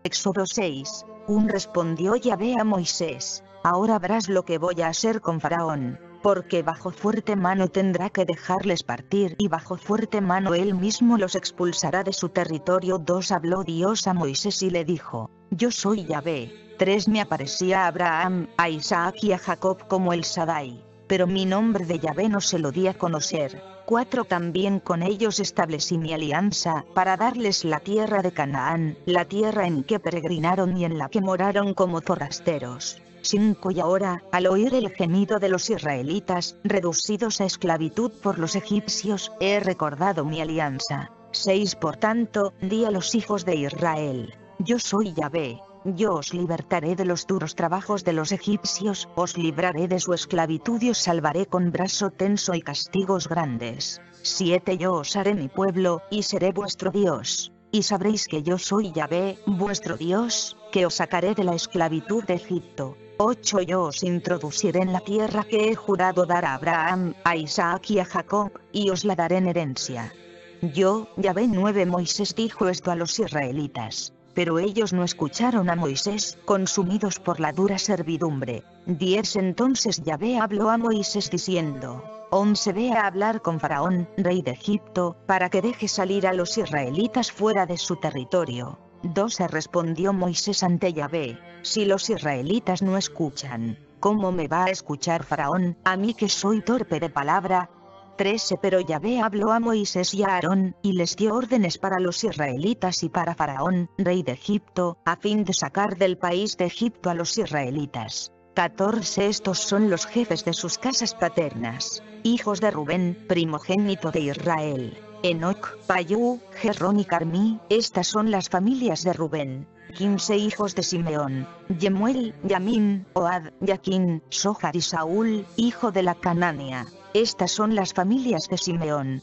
Éxodo 6. Respondió Yahvé a Moisés: ahora verás lo que voy a hacer con Faraón, porque bajo fuerte mano tendrá que dejarles partir y bajo fuerte mano él mismo los expulsará de su territorio. 2 Habló Dios a Moisés y le dijo: yo soy Yahvé. 3 Me aparecía a Abraham, a Isaac y a Jacob como el Shaddai, pero mi nombre de Yahvé no se lo di a conocer. 4 También con ellos establecí mi alianza, para darles la tierra de Canaán, la tierra en que peregrinaron y en la que moraron como forasteros. 5 Y ahora, al oír el gemido de los israelitas, reducidos a esclavitud por los egipcios, he recordado mi alianza. 6 Por tanto, di a los hijos de Israel: yo soy Yahvé. Yo os libertaré de los duros trabajos de los egipcios, os libraré de su esclavitud y os salvaré con brazo tenso y castigos grandes. 7 Yo os haré mi pueblo, y seré vuestro Dios. Y sabréis que yo soy Yahvé, vuestro Dios, que os sacaré de la esclavitud de Egipto. 8 Yo os introduciré en la tierra que he jurado dar a Abraham, a Isaac y a Jacob, y os la daré en herencia. Yo, Yahvé. 9 Moisés dijo esto a los israelitas, pero ellos no escucharon a Moisés, consumidos por la dura servidumbre. 10 Entonces Yahvé habló a Moisés diciendo: 11 Ve a hablar con Faraón, rey de Egipto, para que deje salir a los israelitas fuera de su territorio. 12 Respondió Moisés ante Yahvé: si los israelitas no escuchan, ¿cómo me va a escuchar Faraón, a mí que soy torpe de palabra? 13 Pero Yahvé habló a Moisés y a Aarón, y les dio órdenes para los israelitas y para Faraón, rey de Egipto, a fin de sacar del país de Egipto a los israelitas. 14 Estos son los jefes de sus casas paternas, hijos de Rubén, primogénito de Israel: Enoc, Payú, Gerrón y Carmí. Estas son las familias de Rubén. 15 Hijos de Simeón: Yemuel, Yamín, Ohad, Yaquín, Sohar y Saúl, hijo de la Canánea. Estas son las familias de Simeón.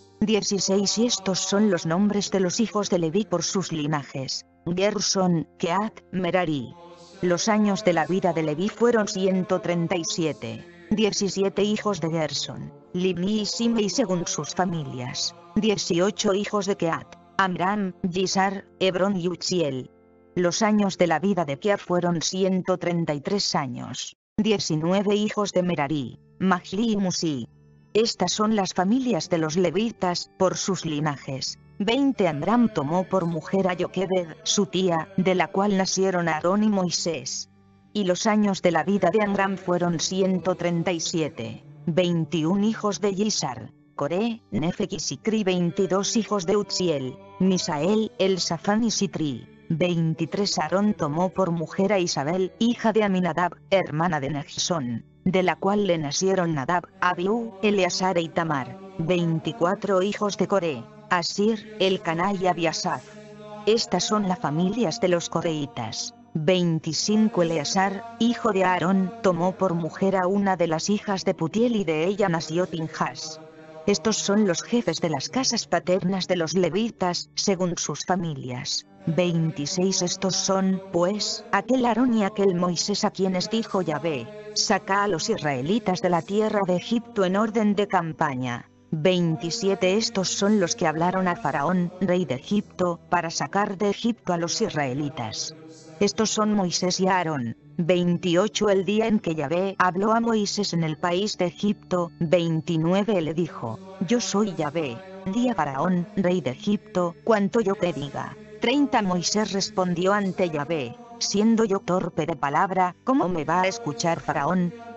16 Y estos son los nombres de los hijos de Leví por sus linajes: Gersón, Kehat, Merari. Los años de la vida de Leví fueron 137. 17 Hijos de Gersón: Libni y Simei según sus familias. 18 Hijos de Kehat: Amram, Yisar, Hebrón y Uziel. Los años de la vida de Kehat fueron 133 años. 19 Hijos de Merari: Mahli y Musi. Estas son las familias de los levitas, por sus linajes. 20 Amram tomó por mujer a Joquebed, su tía, de la cual nacieron Aarón y Moisés. Y los años de la vida de Amram fueron 137. 21 Hijos de Yisar: Coré, Nefeg y Sicri. 22 Hijos de Uziel: Misael, Elsafán y Sitri. 23 Aarón tomó por mujer a Isabel, hija de Aminadab, hermana de Nagisón, de la cual le nacieron Nadab, Abiú, Eleazar e Itamar. 24 Hijos de Coré: Asir, Elcaná y Abiasaf. Estas son las familias de los coreitas. 25 Eleazar, hijo de Aarón, tomó por mujer a una de las hijas de Putiel y de ella nació Pinjas. Estos son los jefes de las casas paternas de los levitas, según sus familias. 26 Estos son, pues, aquel Aarón y aquel Moisés a quienes dijo Yahvé: saca a los israelitas de la tierra de Egipto en orden de campaña. 27 Estos son los que hablaron a Faraón, rey de Egipto, para sacar de Egipto a los israelitas. Estos son Moisés y Aarón. 28 El día en que Yahvé habló a Moisés en el país de Egipto. 29 Le dijo: yo soy Yahvé. Di a Faraón, rey de Egipto, cuanto yo te diga. 30 Moisés respondió ante Yahvé: siendo yo torpe de palabra, ¿cómo me va a escuchar Faraón?